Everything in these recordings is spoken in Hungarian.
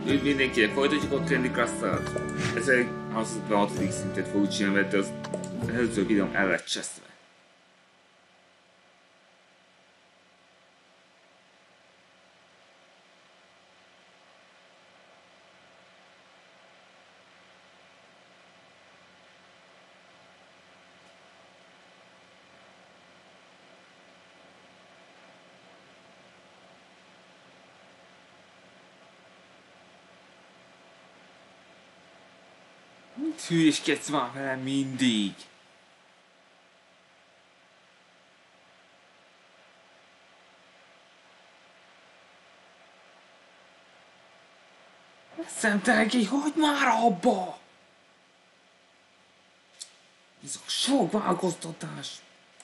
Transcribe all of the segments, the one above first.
Mindenkinek folytatjuk a Candy Crush-szal. Ez egy 66. szintet fogjuk csinálni, mert az előző videóm el lett cseszve. Hülyeskedsz már velem mindig! Szemtelegi, hogy már abba! Ez a sok változtatás!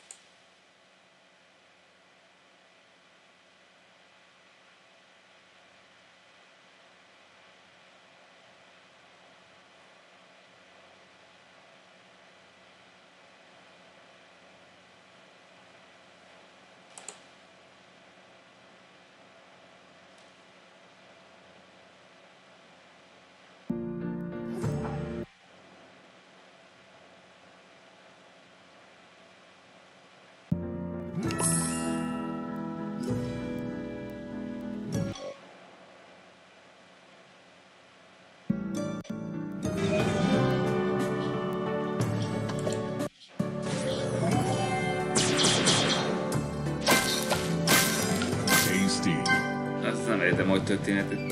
Azt nem értem, hogy történetet.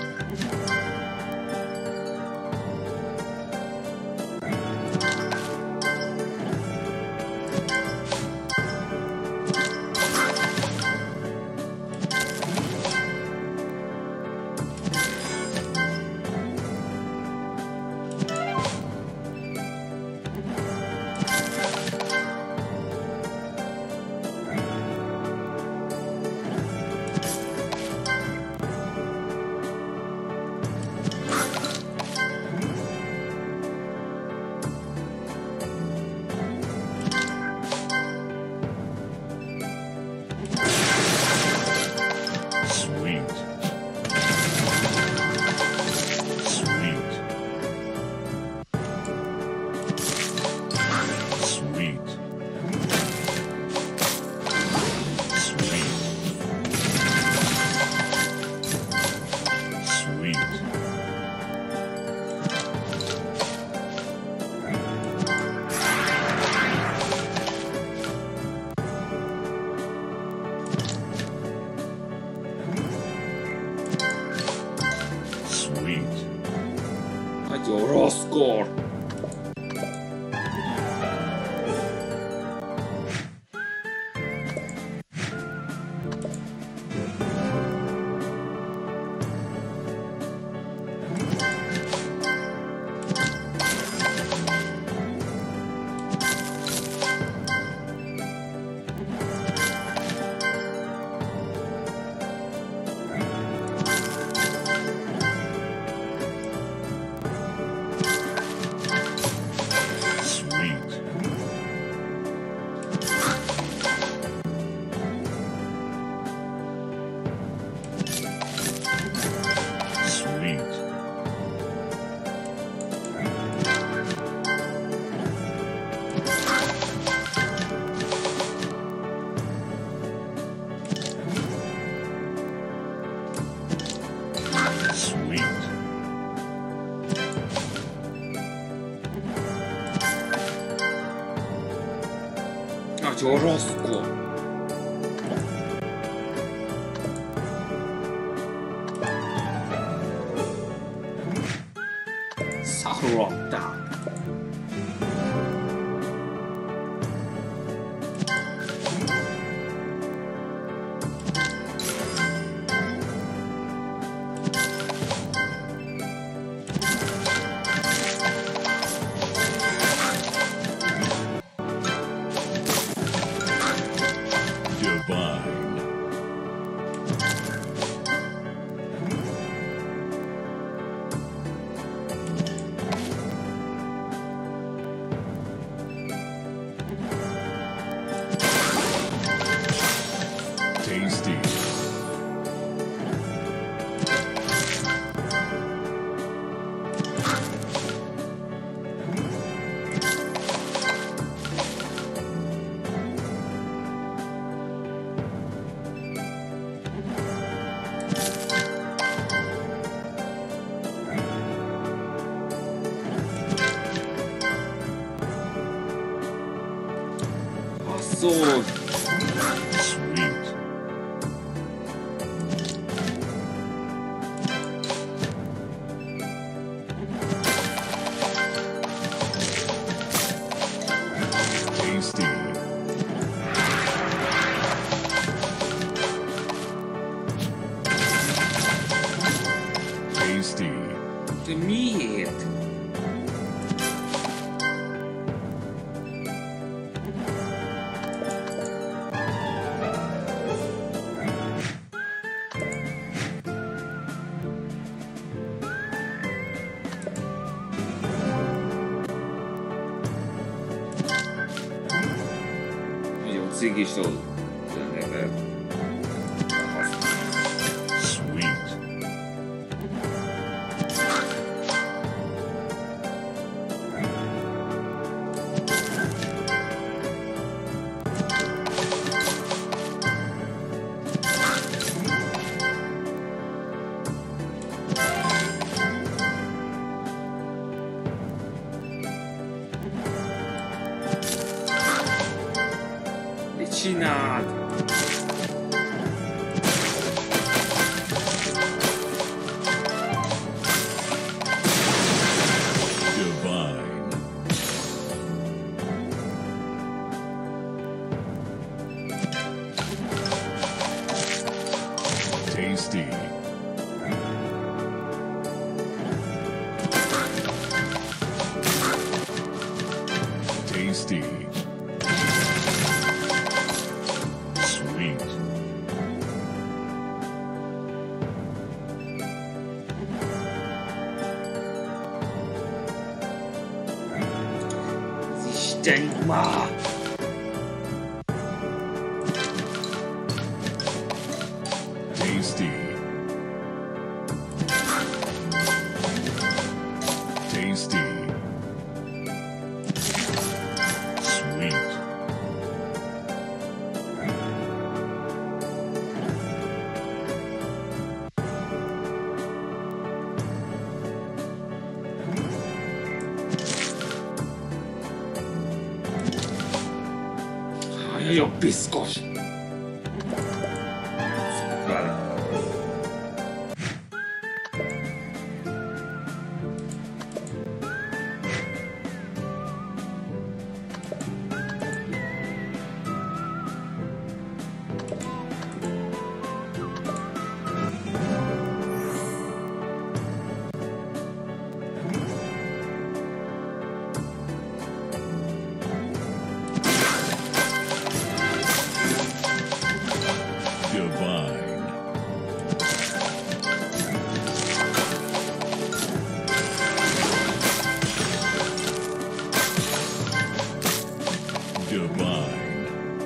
Nagyon rosszkor! Nagyon rosszkor! Szarottál! そう。 Sweet. Tasty. Tasty. De miért? Nagyon cigis dolog lenne vele. Sweet. Mit csináld? Divine. Tasty. Tasty. Sweet. Az Isten már! Tasty. Tasty. Sweet. Nagyon piszkos! Várj. Divine. Divine.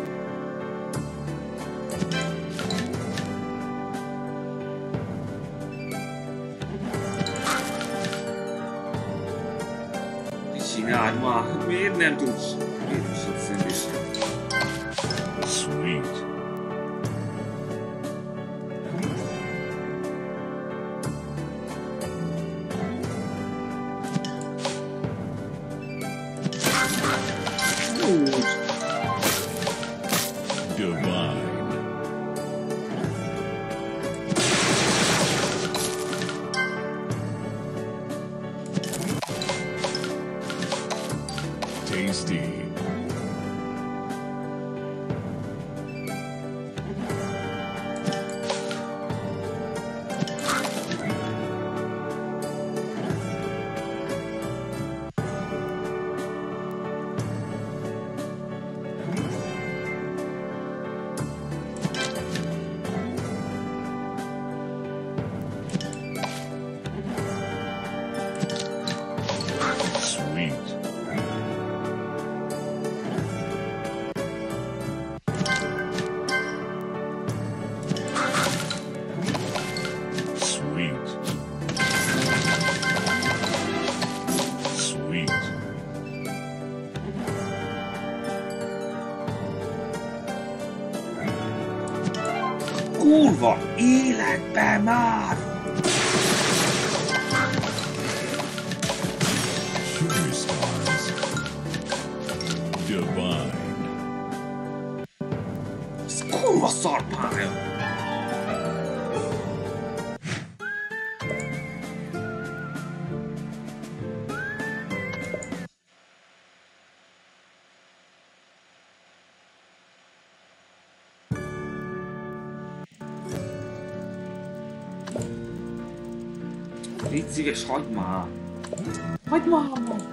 Mit csináld már? Miért nem tudsz? Miért is ott szendésen? Sweet. Úgy. Divine. Tasty. Sweet. Sweet. Sweet. Kurva életbe már! Sugar stars. Divine. szarpálya. Légy szíves, hagyd már! Hagyd már!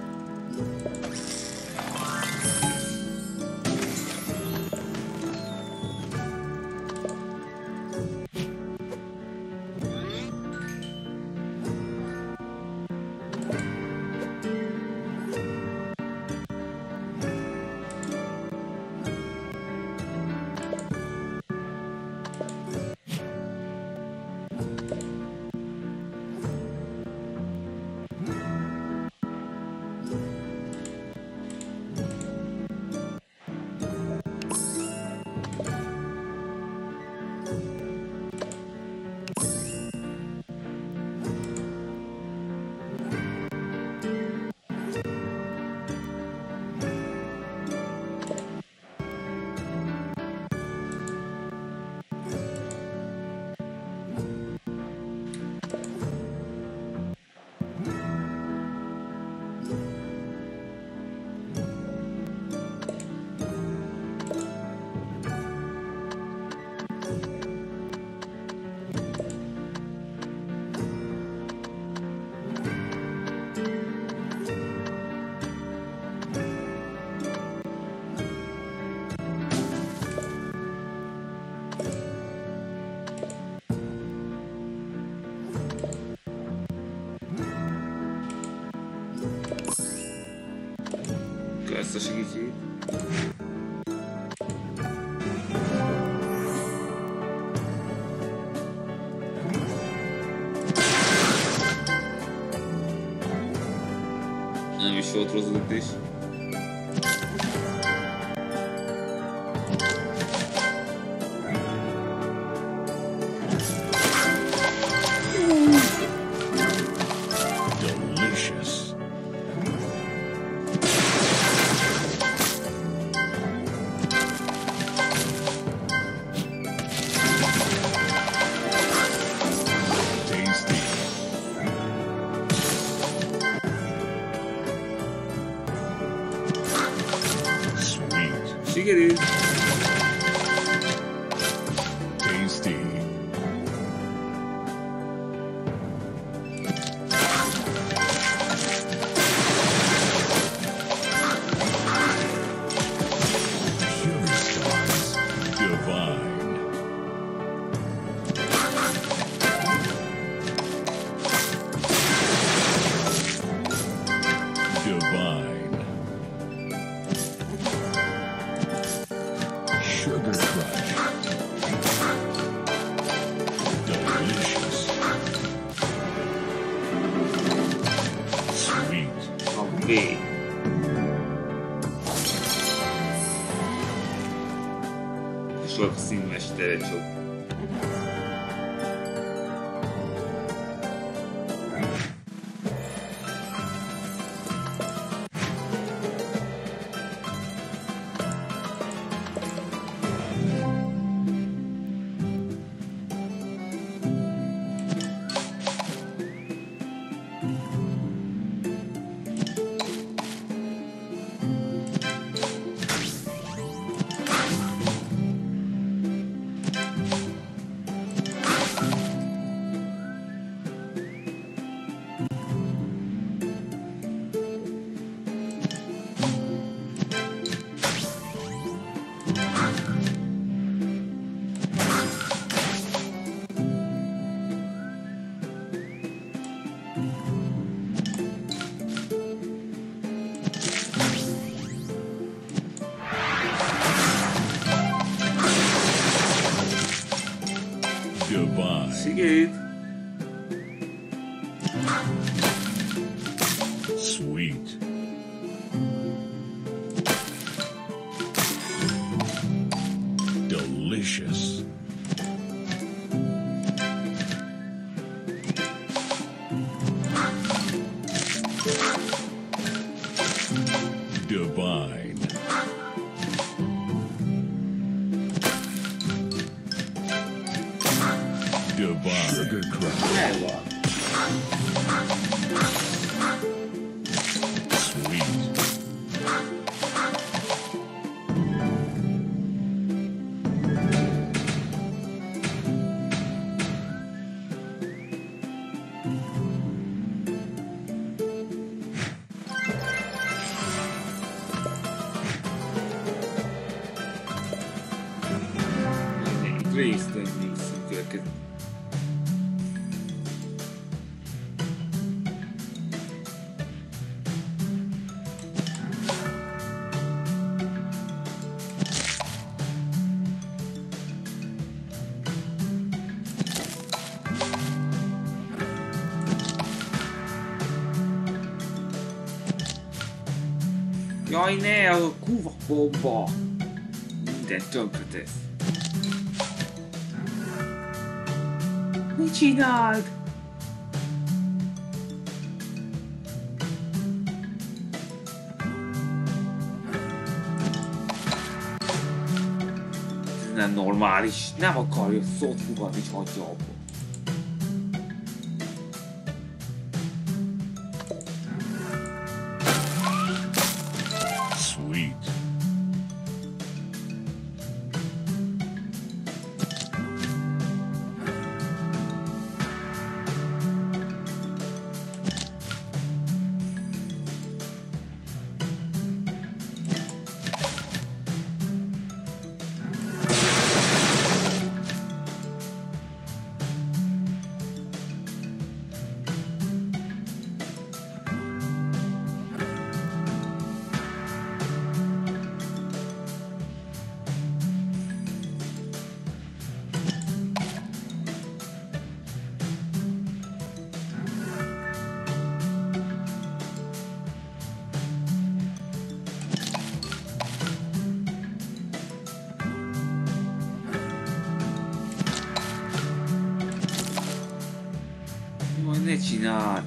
Ezt a segítségét. Nem is volt rossz döntés. Sikerült! Tasty. Sugar stars. Divine. Divine. Sugar Crush. Delicious. Sweet. Oké. Sok színmestere csak. Divine. Sikerült! Sweet. Delicious. Divine. megvan. Sweet. Részt nézzünk őket. Jaj, ne, a kurva bomba! Minden tönkretesz. Mit csináld? Ez nem normális. Nem akarja szót fogadni, és hagyja abba. Sweet. Jaj, ne csináld!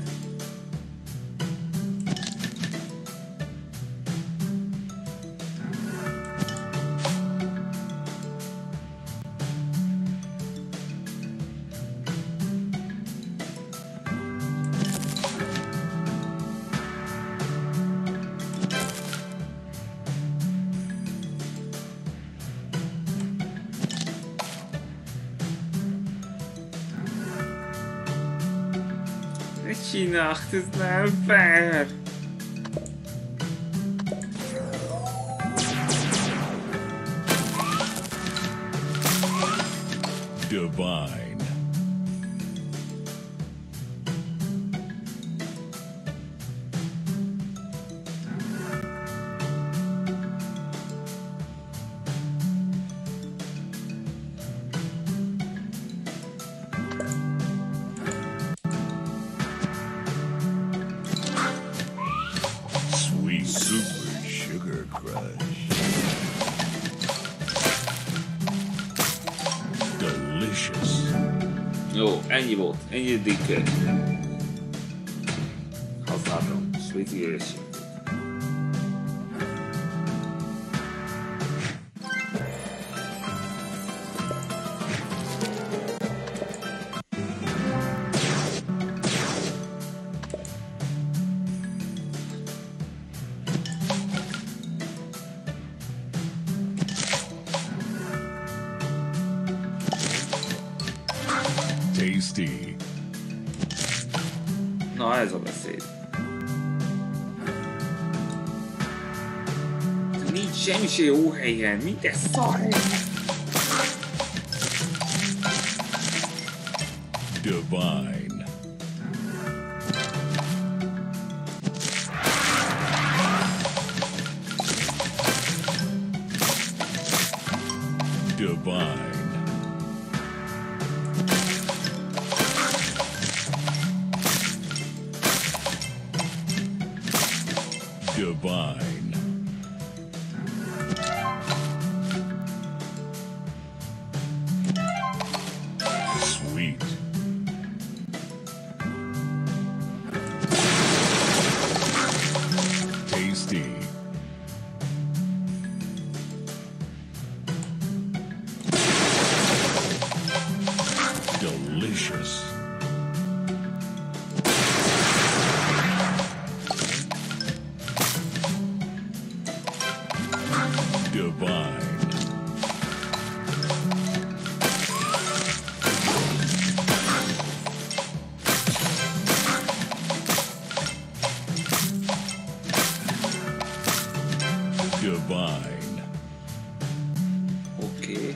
Ne csináld, ez nem fair! Divine. Sweet super sugar crush. Delicious. Jó, ennyi volt. Ennyi eddig használtam. Sweet éreség. Tasty. Na, ez a beszéd. Nincs semmi se jó helyen, minden szar. Divine. Divine. Divine. Sweet. Tasty. Delicious. Divine. Oké.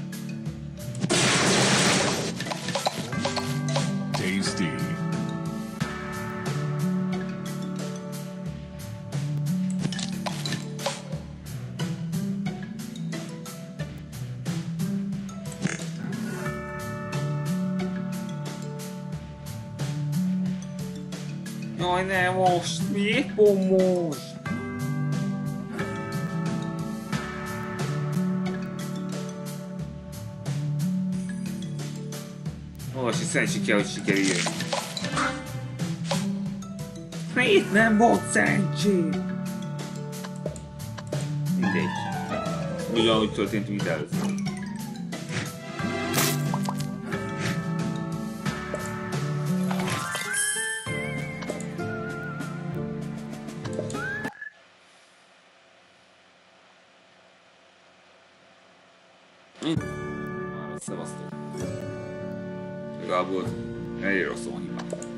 Tasty. Jaj, ne most! Miért pont most? Valaki szerencsé kell, hogy sikerüljön. Miért nem volt szerencsé? Mindegy. Ugyanúgy történt, mint először. Szevasztok. Legalább elég rosszul van hibám.